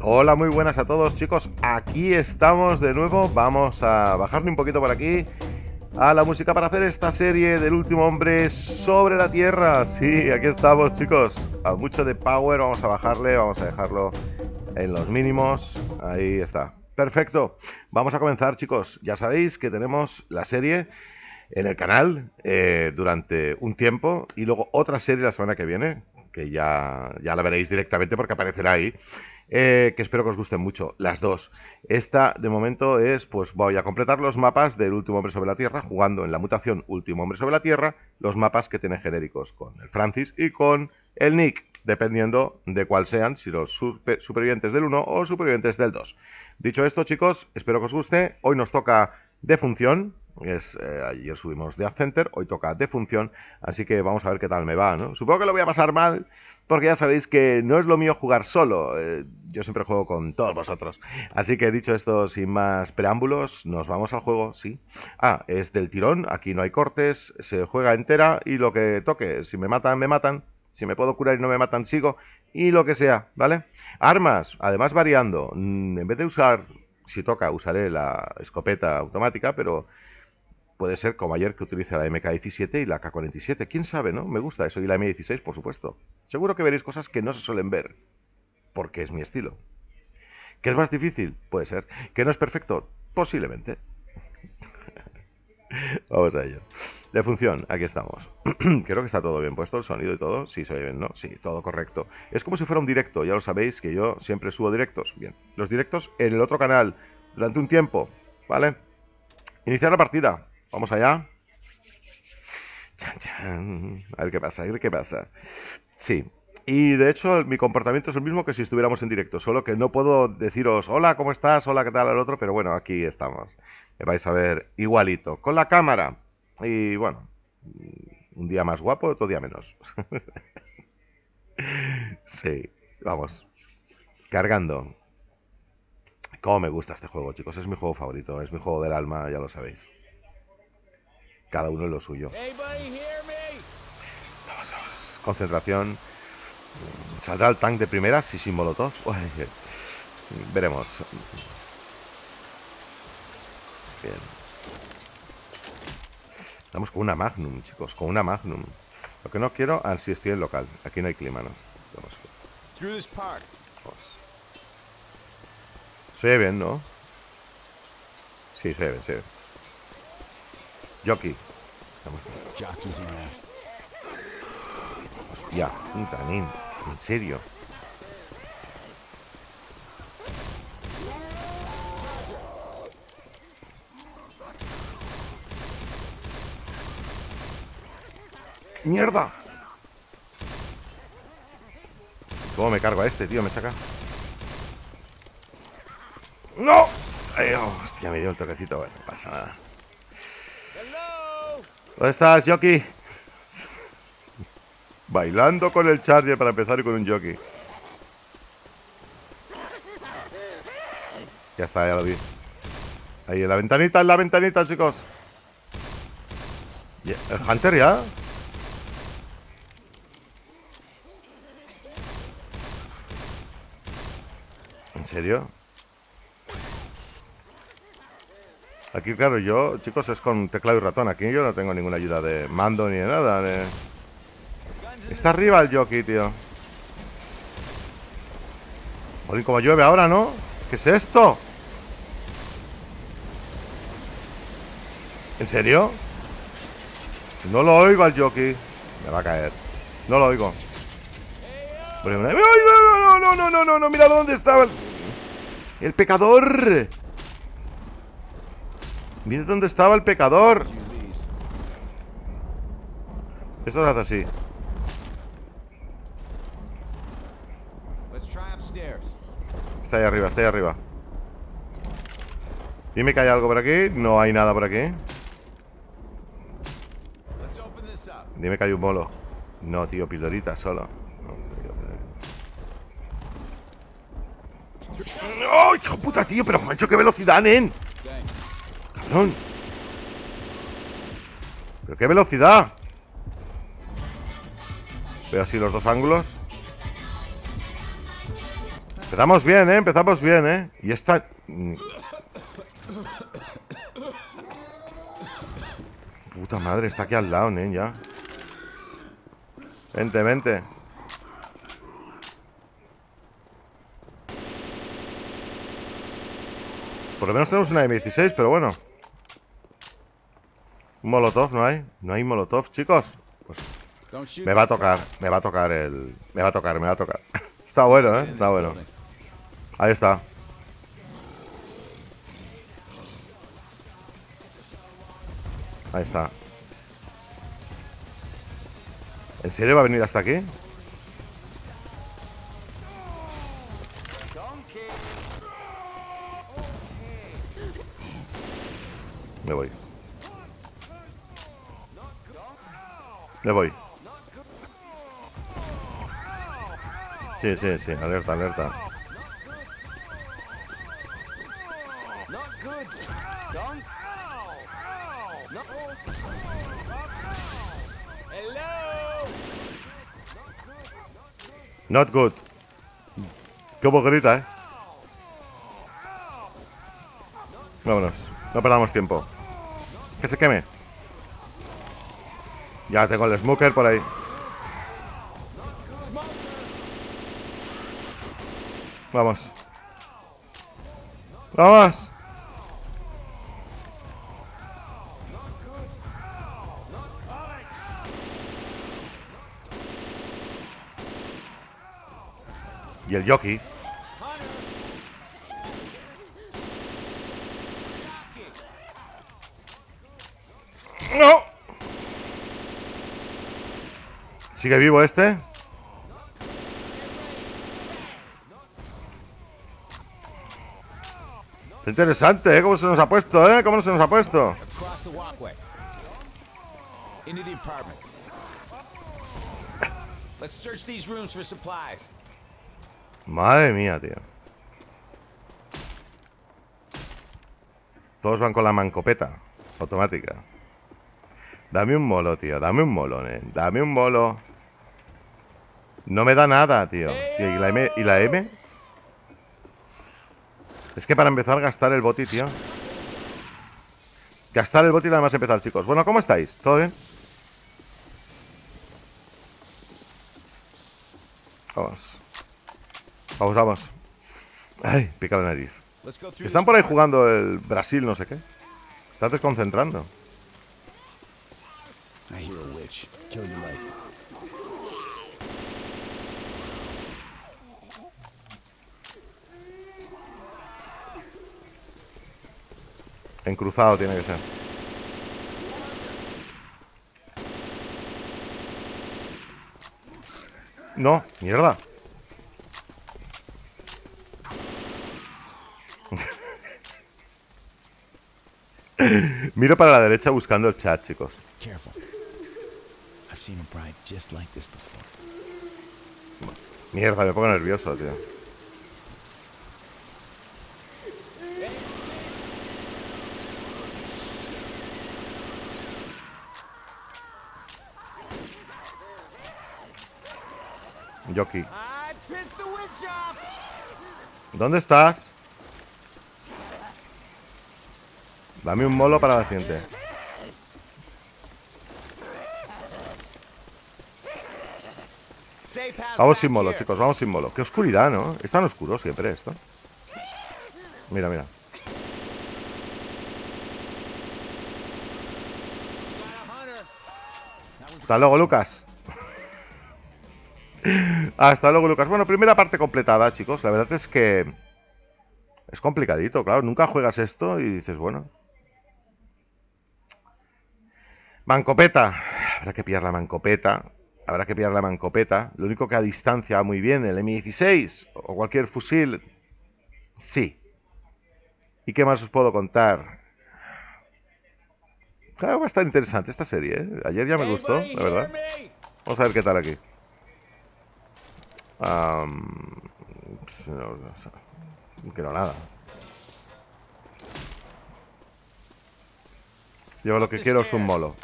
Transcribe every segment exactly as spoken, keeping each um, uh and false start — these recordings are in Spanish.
Hola, muy buenas a todos, chicos. Aquí estamos de nuevo. Vamos a bajarle un poquito por aquí a la música para hacer esta serie del último hombre sobre la Tierra. Sí, aquí estamos, chicos. A mucho de power vamos a bajarle, vamos a dejarlo en los mínimos. Ahí está. Perfecto. Vamos a comenzar, chicos. Ya sabéis que tenemos la serie en el canal eh, durante un tiempo y luego otra serie la semana que viene, que ya, ya la veréis directamente porque aparecerá ahí. Eh, que espero que os gusten mucho, las dos. Esta, de momento, es, pues voy a completar los mapas del Último Hombre sobre la Tierra, jugando en la mutación Último Hombre sobre la Tierra, los mapas que tienen genéricos con el Francis y con el Nick, dependiendo de cuál sean, si los super supervivientes del uno o supervivientes del dos. Dicho esto, chicos, espero que os guste. Hoy nos toca Defunción. Es, eh, ayer subimos Death Center, hoy toca Defunción, así que vamos a ver qué tal me va, ¿no? Supongo que lo voy a pasar mal, porque ya sabéis que no es lo mío jugar solo, eh, yo siempre juego con todos vosotros. Así que dicho esto, sin más preámbulos, nos vamos al juego, sí. Ah, es del tirón, aquí no hay cortes, se juega entera y lo que toque, si me matan, me matan, si me puedo curar y no me matan, sigo, y lo que sea, ¿vale? Armas, además variando, en vez de usar, si toca, usaré la escopeta automática, pero puede ser como ayer que utilice la M K diecisiete y la K cuarenta y siete. ¿Quién sabe, no? Me gusta eso. Y la M dieciséis, por supuesto. Seguro que veréis cosas que no se suelen ver. Porque es mi estilo. ¿Que es más difícil? Puede ser. ¿Que no es perfecto? Posiblemente. Vamos a ello. Defunción, aquí estamos. Creo que está todo bien puesto, el sonido y todo. Sí, se oye bien, ¿no? Sí, todo correcto. Es como si fuera un directo. Ya lo sabéis que yo siempre subo directos. Bien. Los directos en el otro canal durante un tiempo. ¿Vale? Iniciar la partida. Vamos allá. Chan, chan. A ver qué pasa, a ver qué pasa. Sí. Y de hecho, mi comportamiento es el mismo que si estuviéramos en directo, solo que no puedo deciros, hola, ¿cómo estás? Hola, ¿qué tal? Al otro, pero bueno, aquí estamos. Me vais a ver igualito, con la cámara. Y bueno, un día más guapo, otro día menos. Sí, vamos, cargando. Cómo me gusta este juego, chicos, es mi juego favorito, es mi juego del alma, ya lo sabéis. Cada uno es lo suyo. Vamos, vamos. Concentración. ¿Saldrá el tank de primera? Sí, sin molotov. Uy, veremos. Bien. Estamos con una Magnum, chicos, con una Magnum. Lo que no quiero... Ah, sí, estoy en local. Aquí no hay clima, ¿no? Vamos. Vamos. Se ve bien, ¿no? Sí, se ve bien, se ve. Jockey. Hostia, puta, nin. En serio. ¡Mierda! ¿Cómo me cargo a este, tío? Me saca. ¡No! Ay, oh, hostia, me dio el toquecito. Bueno, no pasa nada. ¿Dónde estás, Jockey? Bailando con el Charger para empezar y con un Jockey. Ya está, ya lo vi. Ahí en la ventanita, en la ventanita, chicos. ¿El Hunter ya? ¿En serio? Aquí, claro, yo, chicos, es con teclado y ratón. Aquí yo no tengo ninguna ayuda de mando ni de nada. De... Está arriba el jockey, tío. Jolín, como llueve ahora, ¿no? ¿Qué es esto? ¿En serio? No lo oigo al jockey. Me va a caer. No lo oigo. ¡No, no, no, no, no, no, no! ¡Mira dónde estaba el... el pecador! ¡Mira dónde estaba el pecador! Esto se hace así. Está ahí arriba, está ahí arriba. Dime que hay algo por aquí. No hay nada por aquí. Dime que hay un molo. No, tío, pildorita solo. ¡Oh, hijo puta, tío! Pero, macho, qué velocidad, nen. Cabrón. Pero qué velocidad. Veo así los dos ángulos. Empezamos bien, ¿eh? Empezamos bien, ¿eh? Y esta... Puta madre, está aquí al lado, ¿eh? Ya. Vente, vente. Por lo menos tenemos una M dieciséis, pero bueno. Un molotov, ¿no hay? No hay molotov, chicos. Pues me va a tocar, me va a tocar el... Me va a tocar, me va a tocar. Está bueno, ¿eh? Está bueno. Ahí está. Ahí está. ¿En serio va a venir hasta aquí? Me voy. Me voy. Sí, sí, sí. Alerta, alerta. Not good. Qué grita, eh. Vámonos. No perdamos tiempo. Que se queme. Ya tengo el smoker por ahí. Vamos. Vamos. Y el jockey. ¡No! ¿Sigue vivo este? Está interesante, ¿eh? ¿Cómo se nos ha puesto, eh? ¿Cómo se nos ha puesto? Madre mía, tío. Todos van con la mancopeta automática. Dame un molo, tío. Dame un molo, eh. Dame un molo. No me da nada, tío. Hostia, ¿y la M? ¿Y la M? Es que para empezar gastar el boti, tío. Gastar el boti y nada más empezar, chicos. Bueno, ¿cómo estáis? ¿Todo bien? Vamos. Vamos, vamos. Ay, pica la nariz. Están por ahí jugando el Brasil, no sé qué. Están desconcentrando. Encruzado tiene que ser. No, mierda. Miro para la derecha buscando el chat, chicos. Mierda, me pongo nervioso, tío. Jockey. ¿Dónde estás? Dame un molo para la siguiente. Vamos sin molo, chicos, vamos sin molo. Qué oscuridad, ¿no? Es tan oscuro siempre esto. Mira, mira. Hasta luego, Lucas. Hasta luego, Lucas. Bueno, primera parte completada, chicos. La verdad es que es complicadito, claro. Nunca juegas esto y dices, bueno. Mancopeta. Habrá que pillar la mancopeta. Habrá que pillar la mancopeta. Lo único que a distancia va muy bien, el M dieciséis o cualquier fusil. Sí. ¿Y qué más os puedo contar? Claro, va a estar interesante esta serie, ¿eh? Ayer ya me gustó, la verdad. Vamos a ver qué tal aquí. Um, no, no, que no nada. Yo lo que quiero es un molo.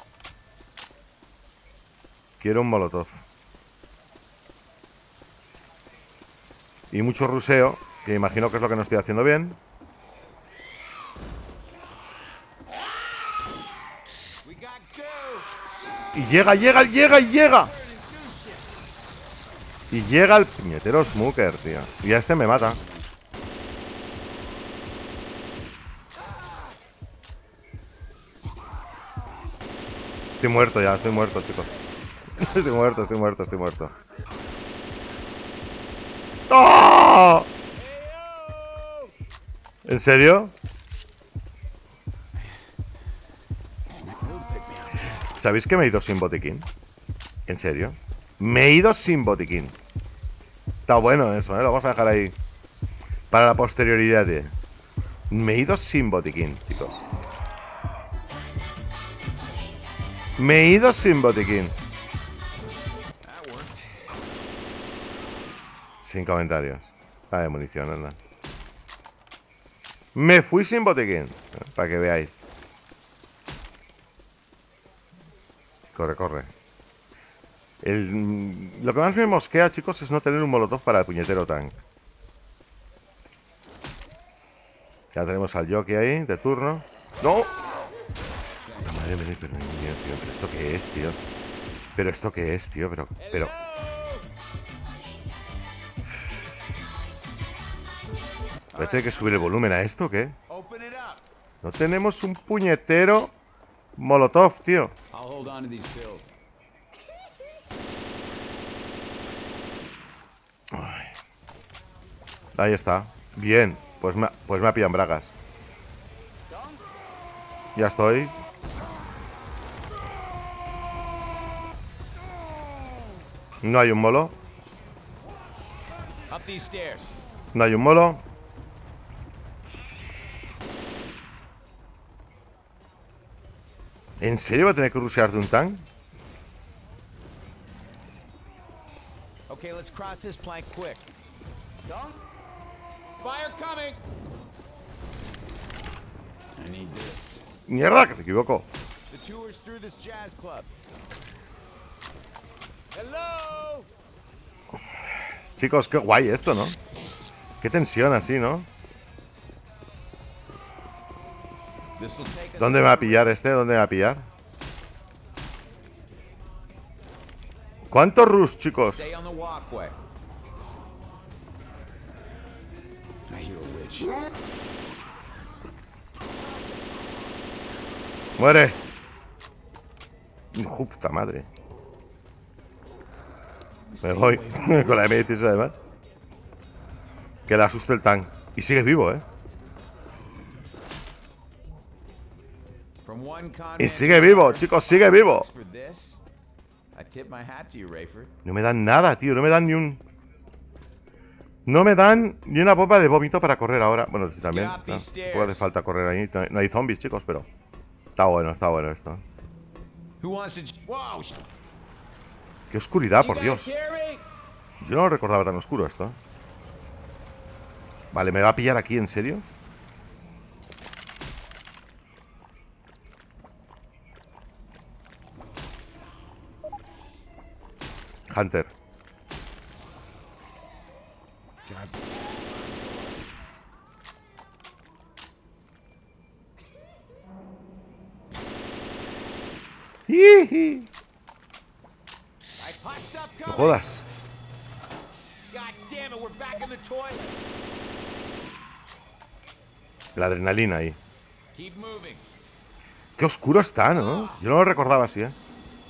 Quiero un molotov. Y mucho ruseo, que imagino que es lo que no estoy haciendo bien. Y llega, llega, llega, y llega. Y llega el puñetero Smoker, tío. Y a este me mata. Estoy muerto ya, estoy muerto, chicos. Estoy muerto, estoy muerto, estoy muerto. ¡Oh! ¿En serio? ¿Sabéis que me he ido sin botiquín? ¿En serio? Me he ido sin botiquín. Está bueno eso, ¿eh? Lo vamos a dejar ahí para la posterioridad. ¿eh? Me he ido sin botiquín, chicos. Me he ido sin botiquín. Sin comentarios. Ah, de munición, anda. Me fui sin botiquín. Para que veáis. Corre, corre. El, lo que más me mosquea, chicos, es no tener un molotov para el puñetero tank. Ya tenemos al jockey ahí, de turno. ¡No! Madre mía, pero, mía, tío, pero ¿esto qué es, tío? ¿Pero esto qué es, tío? Pero... pero... ¿Voy a tener que subir el volumen a esto o qué? No tenemos un puñetero molotov, tío. Ay. Ahí está. Bien. Pues me, pues me ha pillado en bragas. Ya estoy. No hay un molo. No hay un molo. ¿En serio va a tener que rushear de un tank? Okay, let's cross this plank quick. Dunk. Fire coming. I need this. Mierda, que te equivoco. The tours through this jazz club. Hello. Chicos, qué guay esto, ¿no? Qué tensión así, ¿no? ¿Dónde me va a pillar este? ¿Dónde me va a pillar? ¿Cuántos rush, chicos? ¡Muere! ¡Hijo puta madre! Me voy con la M dieciséis además. Que le asuste el tank. Y sigue vivo, ¿eh? Y sigue vivo, chicos, sigue vivo. No me dan nada, tío. No me dan ni un... No me dan ni una bomba de vómito para correr ahora. Bueno, sí, también. No, no hace falta correr ahí. No hay zombies, chicos, pero... Está bueno, está bueno esto. Qué oscuridad, por Dios. Yo no recordaba tan oscuro esto. Vale, ¿me va a pillar aquí, en serio? Hunter. ¡Jiji! No jodas. La adrenalina ahí. Qué oscuro está, ¿no? Yo no lo recordaba así, ¿eh?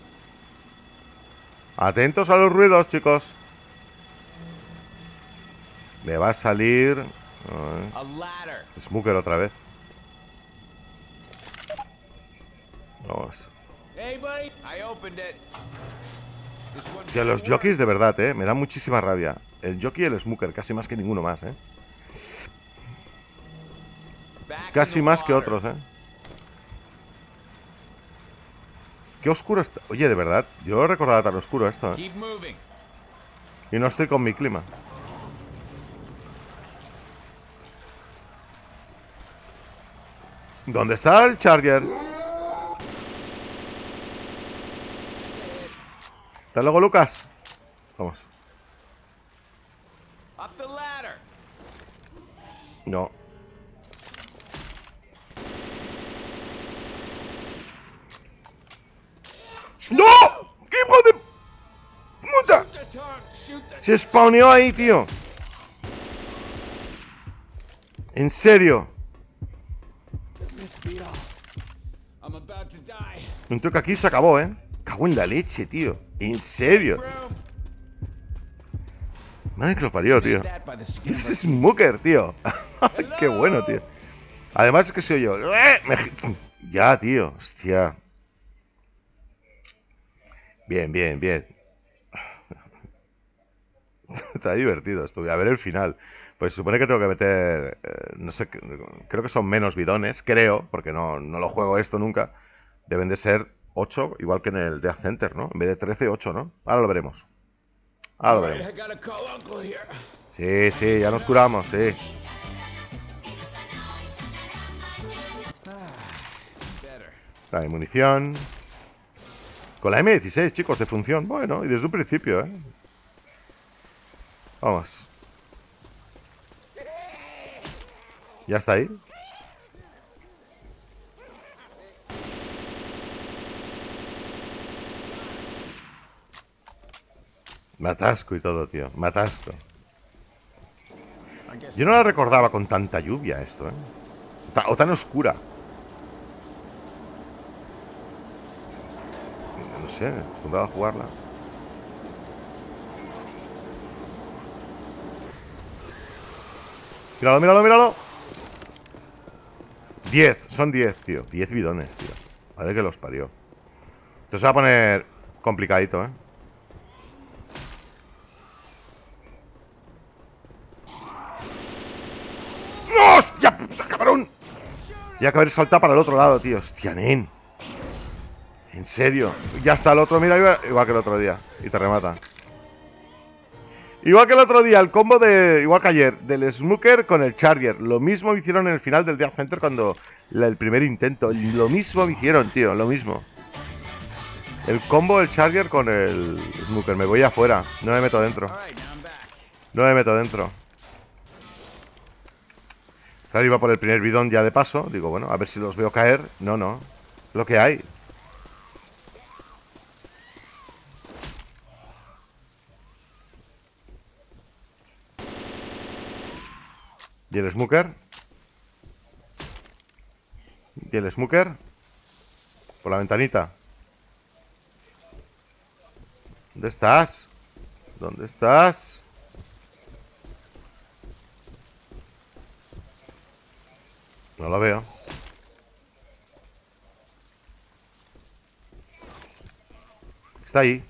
Atentos a los ruidos, chicos. Me va a salir... Smoker otra vez. Vamos. Que los jockeys de verdad, eh. Me da muchísima rabia. El jockey y el Smoker, casi más que ninguno más, eh. Casi más que otros, eh. Qué oscuro está. Oye, de verdad, yo no recordaba tan oscuro esto, eh. Y no estoy con mi clima. ¿Dónde está el Charger? Hasta luego, Lucas. Vamos. Up the ladder. No. ¡No! ¡Qué hijo de puta! Shoot the tongue. Shoot the. Se spawneó ahí, tío. En serio. Miss Beetle. I'm about to die. Un toque aquí se acabó, ¿eh? Cago en la leche, tío. En serio. Room. Madre que lo parió, tío. That by the skin of Es our Smoker, tío. Qué bueno, tío. Además es que soy yo. Ya, tío. Hostia. Bien, bien, bien. Está divertido esto. Voy a ver el final. Pues se supone que tengo que meter... eh, no sé, creo que son menos bidones. Creo, porque no, no lo juego esto nunca. Deben de ser ocho, igual que en el Death Center, ¿no? En vez de trece, ocho, ¿no? Ahora lo veremos. Ahora lo All right, veremos. I gotta call Uncle here. Sí, sí, ya nos curamos, sí. Better. Vale, munición. Con la eme dieciséis, chicos, de función. Bueno, y desde un principio, ¿eh? Vamos. ¿Ya está ahí? Me atasco y todo, tío. Me atasco. I guess Yo no la recordaba con tanta lluvia esto, ¿eh? Ta- O tan oscura. No sé, acostumbrado a jugarla. Míralo, míralo, míralo. Diez, son diez, tío. Diez bidones, tío. Madre que los parió. Esto se va a poner complicadito, ¿eh? ¡No! ¡Hostia, puta, cabrón! Ya que haber saltado para el otro lado, tío. Hostia, nen. En serio. Ya está el otro, mira, igual, igual que el otro día. Y te remata. Igual que el otro día, el combo de... Igual que ayer, del Smoker con el Charger. Lo mismo me hicieron en el final del Death Center cuando... la- el primer intento. Lo mismo me hicieron, tío. Lo mismo. El combo del Charger con el Smoker. Me voy afuera. No me meto dentro. All right, now I'm back. No me meto dentro. Claro, iba por el primer bidón ya de paso. Digo, bueno, a ver si los veo caer. No, no. Lo que hay. ¿Y el Smoker? ¿Y el Smoker? Por la ventanita. ¿Dónde estás? ¿Dónde estás? No lo veo. Está ahí.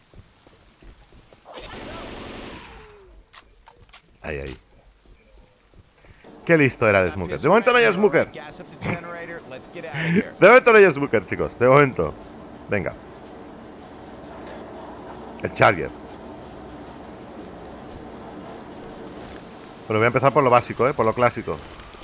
Ahí, ahí. Qué listo era el Smoker. De momento no hay Smoker. Gas up the generator. Let's get out of here. De momento no hay Smoker, chicos. De momento. Venga. El Charger. Bueno, voy a empezar por lo básico, ¿eh? Por lo clásico.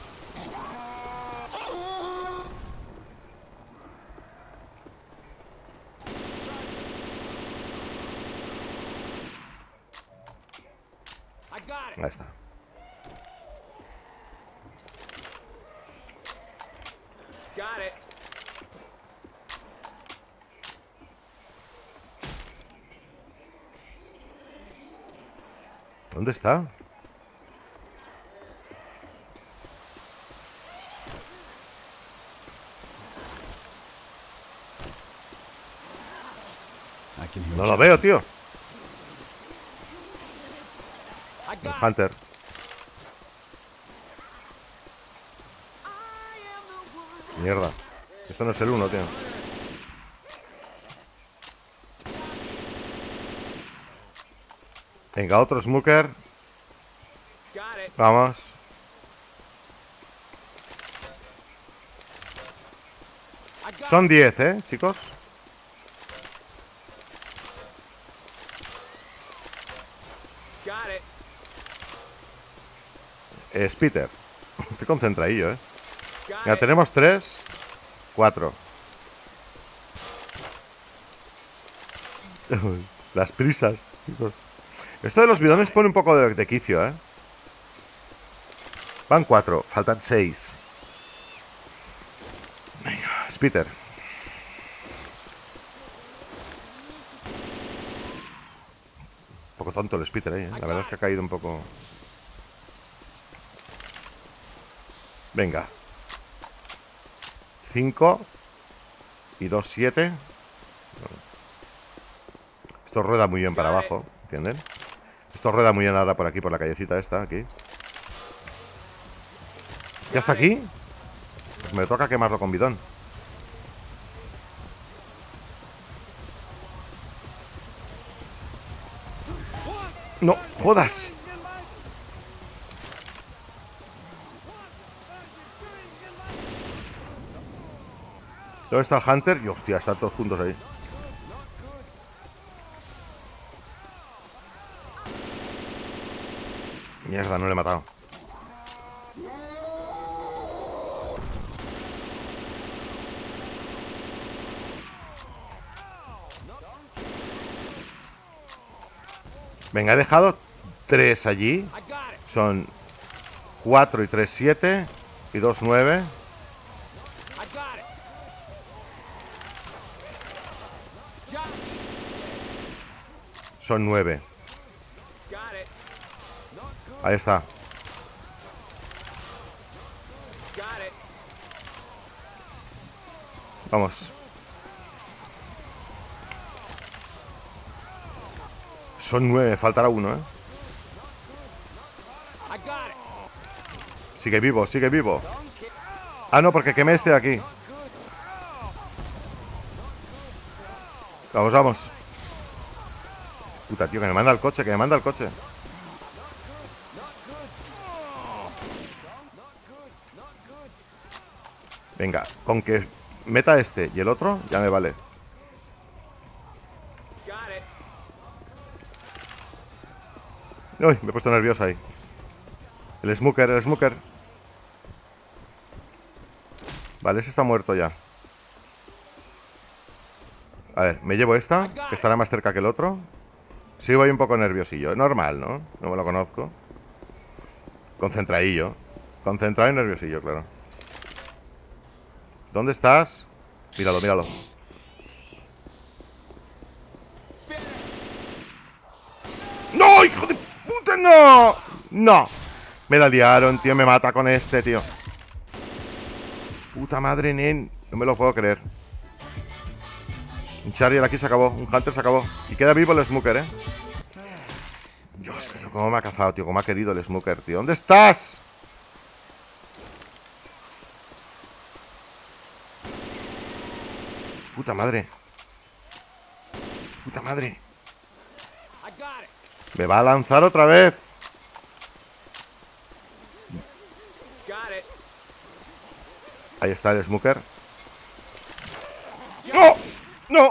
I got it. Ahí está. Got it. ¿Dónde está? I can hear No lo veo, tío. I El got it. Hunter. Mierda. Esto no es el uno, tío. Venga, otro Smoker. Got it. Vamos. I got Son diez, ¿eh, chicos? Got it. Es Peter. Estoy concentradillo, ¿eh? Got Ya it. tenemos tres. Cuatro. Las prisas, chicos. Esto de los bidones pone un poco de, de quicio, ¿eh? Van cuatro, faltan seis. Venga, Spitter. Un poco tonto el Spitter ahí, ¿eh? La verdad es que ha caído un poco. Venga. cinco y dos, siete. Esto rueda muy bien para abajo, ¿entienden? Esto rueda muy bien ahora por aquí, por la callecita esta, aquí. ¿Ya está aquí? Pues me toca quemarlo con bidón. ¡No! ¡Jodas! ¿Dónde está el Hunter? Y hostia, están todos juntos ahí. Mierda, no le he matado. Venga, he dejado tres allí. Son cuatro y tres, siete. Y dos, nueve. Son nueve. Ahí está. Vamos. Son nueve, faltará uno, ¿eh? Sigue vivo, sigue vivo. Ah, no, porque quemé este de aquí. Vamos, vamos. Puta, tío, que me manda el coche, que me manda el coche. Venga, con que meta este y el otro, ya me vale. Uy, me he puesto nervioso ahí. El Smoker, el Smoker. Vale, ese está muerto ya. A ver, me llevo esta, que estará más cerca que el otro. Sí, voy un poco nerviosillo. Normal, ¿no? No me lo conozco. Concentradillo. Concentrado y nerviosillo, claro. ¿Dónde estás? Míralo, míralo. ¡No, hijo de puta! ¡No! ¡No! Me la liaron, tío. Me mata con este, tío. Puta madre, nen. No me lo puedo creer. Un Charger aquí se acabó. Un Hunter se acabó. Y queda vivo el Smoker, ¿eh? Dios mío, cómo me ha cazado, tío. Cómo ha querido el Smoker, tío. ¿Dónde estás? Puta madre. Puta madre. Me va a lanzar otra vez. Ahí está el Smoker. ¡No! ¡No!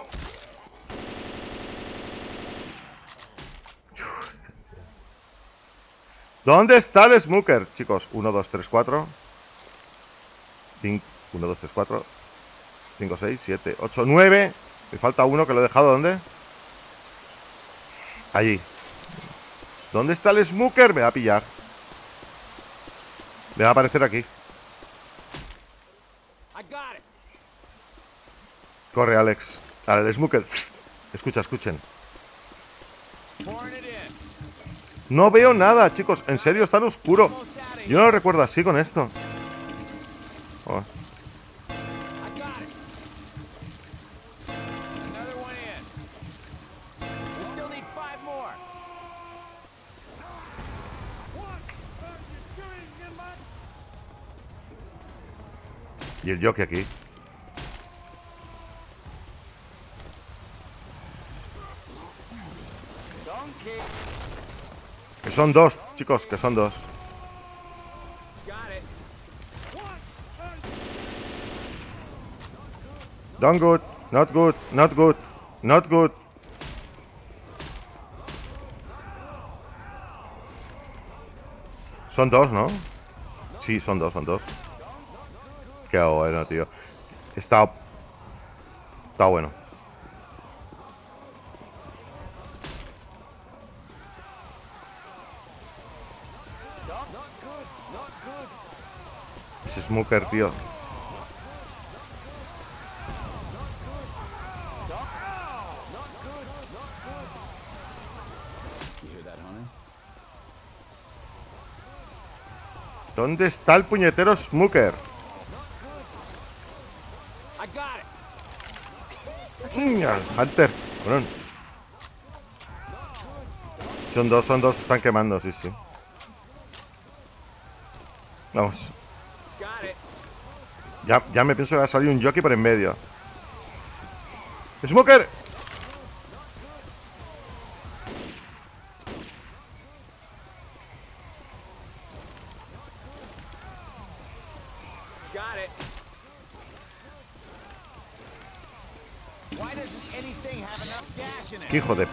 ¿Dónde está el Smoker? Chicos, uno, dos, tres, cuatro. uno, dos, tres, cuatro. cinco, seis, siete, ocho, nueve. Me falta uno que lo he dejado. ¿Dónde? Allí. ¿Dónde está el Smoker? Me va a pillar. Me va a aparecer aquí. Corre, Alex. Dale, el Smoker. Escucha, escuchen. No veo nada, chicos. En serio, está en oscuro. Yo no lo recuerdo así con esto. Oh. Y el jockey aquí. Que son dos, chicos, que son dos. Don't good, not good, not good, not good. Son dos, ¿no? Sí, son dos, son dos. Qué bueno, tío. Está... Está bueno. Ese Smoker, tío. ¿Dónde está el puñetero Smoker? I got it. Mm, al Hunter. Bueno. Son dos, son dos. Están quemando, sí, sí. Vamos. Got it. Ya, ya me pienso que va a salir un jockey por en medio. ¡Smoker! Got it. Why doesn't anything have enough gas in it? ¡Qué hijo de...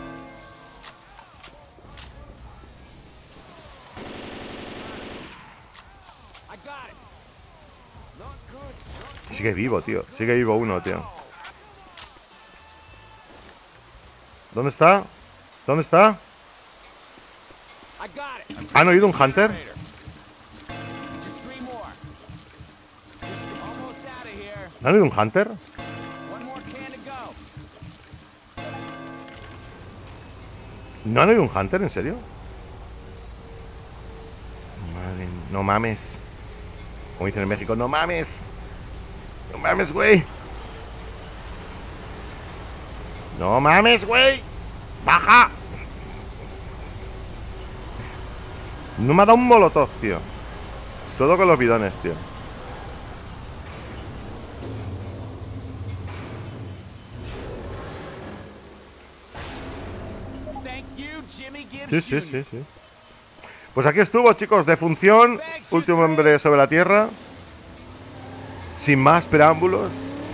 I got it. Not good. Sigue vivo, tío. Sigue vivo uno, tío. ¿Dónde está? ¿Dónde está? I got it. ¿Han oído un Hunter? Just three more. Just almost out of here. ¿Han oído un Hunter? One more can to go. ¿No han oído un Hunter? ¿En serio? Madre, no mames. Como dicen en México, no mames. No mames, güey. No mames, güey. Baja. No me ha dado un molotov, tío. Todo con los bidones, tío. Thank you, Jimmy Gibbs Sí, sí, Junior sí, sí. Pues aquí estuvo, chicos, defunción. Último hombre sobre la tierra. Sin más preámbulos.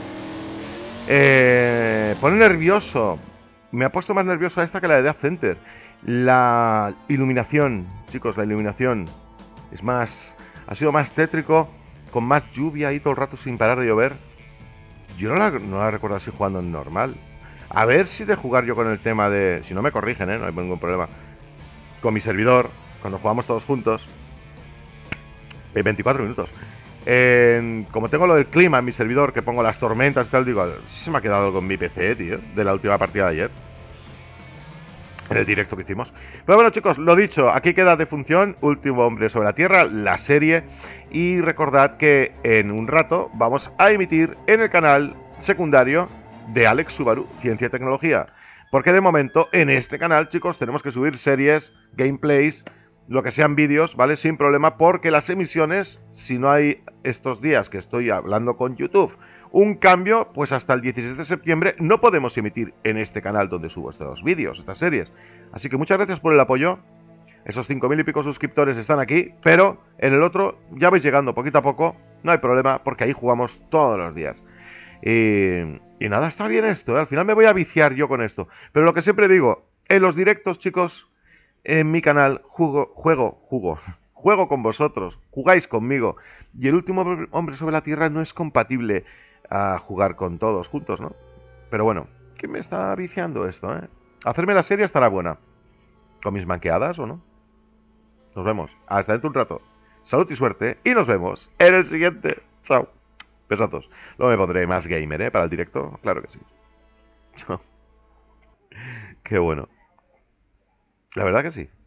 Eh, pone nervioso. Me ha puesto más nervioso esta que la de Death Center. La iluminación, chicos, la iluminación. Es más... Ha sido más tétrico. Con más lluvia ahí todo el rato sin parar de llover. Yo no la, no la recuerdo así jugando en normal. A ver si de jugar yo con el tema de... Si no me corrigen, ¿eh? No hay ningún problema. Con mi servidor, cuando jugamos todos juntos. En veinticuatro minutos. Eh, como tengo lo del clima en mi servidor, que pongo las tormentas y tal, digo, si se me ha quedado algo en mi P C, tío, de la última partida de ayer. En el directo que hicimos. Pero bueno, chicos, lo dicho, aquí queda Defunción, Último Hombre sobre la Tierra, la serie. Y recordad que en un rato vamos a emitir en el canal secundario de Alex Subaru, Ciencia y Tecnología. Porque de momento en este canal, chicos, tenemos que subir series, gameplays, lo que sean vídeos, ¿vale? Sin problema, porque las emisiones, si no hay estos días que estoy hablando con YouTube, un cambio, pues hasta el dieciséis de septiembre no podemos emitir en este canal donde subo estos vídeos, estas series. Así que muchas gracias por el apoyo. Esos cinco mil y pico suscriptores están aquí, pero en el otro ya vais llegando poquito a poco, no hay problema, porque ahí jugamos todos los días. Y, y nada, está bien esto, ¿eh? Al final me voy a viciar yo con esto. Pero lo que siempre digo, en los directos, chicos, en mi canal juego, juego, juego, juego con vosotros, jugáis conmigo. Y el Último Hombre sobre la Tierra no es compatible a jugar con todos juntos, ¿no? Pero bueno, ¿qué me está viciando esto, eh? Hacerme la serie estará buena. ¿Con mis manqueadas o no? Nos vemos. Hasta dentro de un rato. Salud y suerte. Y nos vemos en el siguiente. Chao. Besazos. Luego me pondré más gamer, ¿eh? Para el directo. Claro que sí. Chao. Qué bueno. La verdad que sí.